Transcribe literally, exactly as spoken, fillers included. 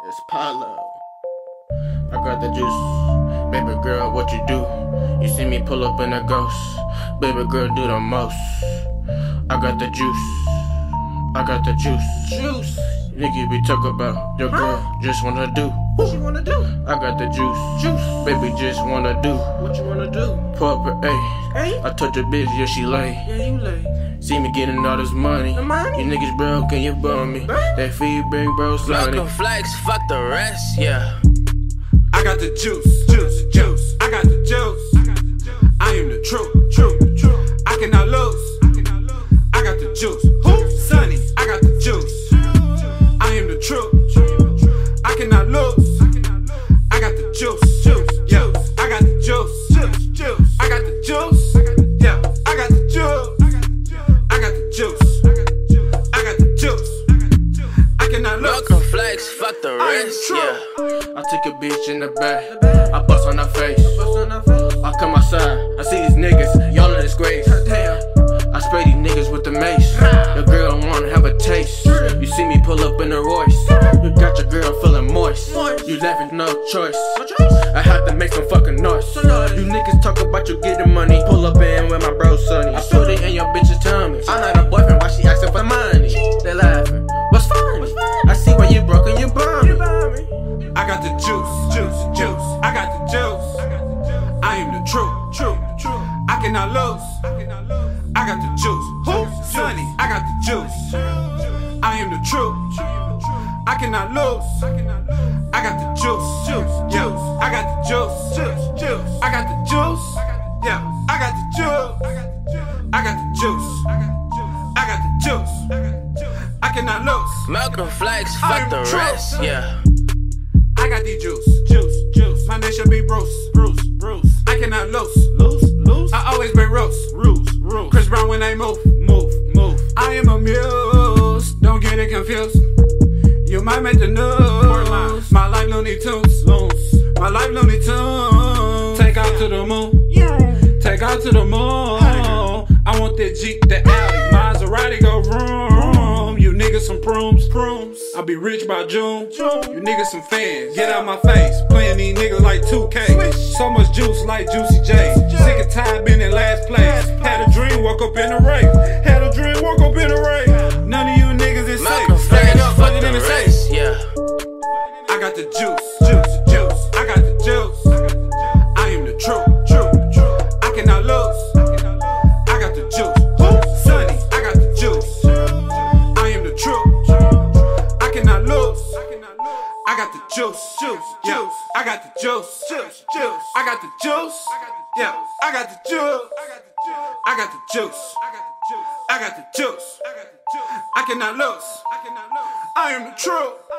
It's Palo. I got the juice. Baby girl, what you do? You see me pull up in a ghost. Baby girl, do the most. I got the juice. I got the juice. Juice. Nigga be talk about your girl huh? Just wanna do. What you wanna do? I got the juice. Juice. Baby just wanna do. What you wanna do? Pull up her, ayy. Hey? I told your bitch, yeah, she lay. Yeah, you lay. See me getting all this money. The money? You niggas broke and you bum me. Bro? That feedback, bro, slimy. Malcolm flex, fuck the rest, yeah. I got the juice, juice, juice. I got the juice. I am the truth, truth, truth. I cannot lose. I got the juice. Who? Sonny. I got the juice. I am the truth. I cannot lose. I got the juice, juice, yeah. I got the juice, juice, juice. I got the juice, yeah. I got the juice. I got the juice. I got the juice. I cannot lose. Malcolm flex, fuck the rest, yeah. I take a bitch in the back. I bust on her face. I come outside. I see these niggas, y'all in disgrace. Damn. I spray these niggas with the mace. Your girl wanna have a taste. You see me pull up in a Royce. You got your girl feeling moist. You laughing, no choice. I have to make some fucking noise. You niggas talk about you getting money. Pull up in with my bro Sonny. I put it in your bitch's tummy. I'm not a boyfriend, why she asking for money? They laughing. What's funny? I see why you broke and you bum me. I got the juice, juice, juice. I got the juice. I am the truth, truth, truth. I cannot lose. I got the juice. Who? Sonny. I got the juice. I am the truth. I cannot lose. I got the juice, juice, juice. I got the juice, juice, juice. I got the juice. Yeah, I got the juice. I got the juice. I got the juice. I cannot lose. Malcolm flex, fuck the rest, yeah. I got the juice, juice, juice. My name should be Bruce, Bruce, Bruce. I cannot lose, lose, lose. I always been Rose, Rose, Rose. Chris Brown when I move, move, move. I am a muse, don't get it confused. You might make the news. My life Looney Tunes, loons. My life Looney Tunes. Take out to the moon, yeah. Take out to the moon. I want that Jeep, that Audi, Maserati go vroom. You niggas some prunes, prunes. I'll be rich by June. You niggas some fans, get out my face. Playing these niggas like two K. So much juice like Juicy J. Sick and tired, been in last place. Had a dream, woke up in a rape. Had a dream, woke up in a rape. None of you niggas is Malcolm safe. flex, Stand up, fuck put it the in the safe. rest, yeah. I got the juice, juice, juice. I got the juice. I am the truth, truth, truth. I cannot lose. I got the juice. Who? Sonny. I got the juice. I am the truth. I cannot lose. I got the juice, juice, juice. I got the juice, juice, juice. I got the juice. Yeah, I got the juice. I got the juice. I got the juice. I cannot lose. I am the truth.